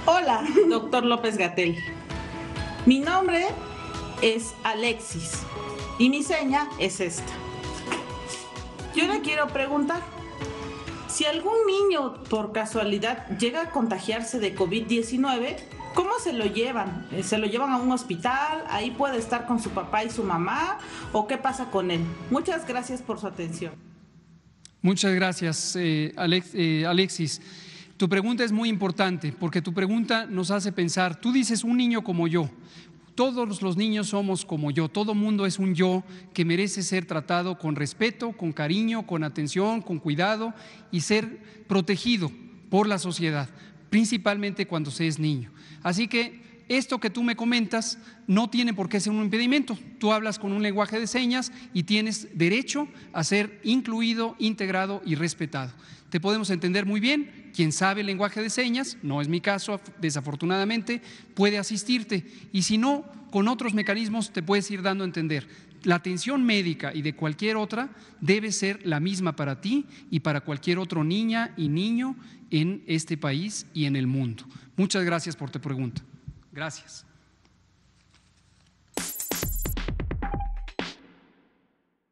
Hola, doctor López-Gatell. Mi nombre es Alexis y mi seña es esta. Yo le quiero preguntar, si algún niño por casualidad llega a contagiarse de COVID-19, ¿cómo se lo llevan? ¿Se lo llevan a un hospital? ¿Ahí puede estar con su papá y su mamá? ¿O qué pasa con él? Muchas gracias por su atención. Muchas gracias, Alexis. Tu pregunta es muy importante porque tu pregunta nos hace pensar, tú dices un niño como yo. Todos los niños somos como yo, todo mundo es un yo que merece ser tratado con respeto, con cariño, con atención, con cuidado y ser protegido por la sociedad, principalmente cuando se es niño. Así que esto que tú me comentas no tiene por qué ser un impedimento. Tú hablas con un lenguaje de señas y tienes derecho a ser incluido, integrado y respetado. Te podemos entender muy bien. Quien sabe el lenguaje de señas, no es mi caso, desafortunadamente, puede asistirte y si no, con otros mecanismos te puedes ir dando a entender. La atención médica y de cualquier otra debe ser la misma para ti y para cualquier otro niña y niño en este país y en el mundo. Muchas gracias por tu pregunta. Gracias.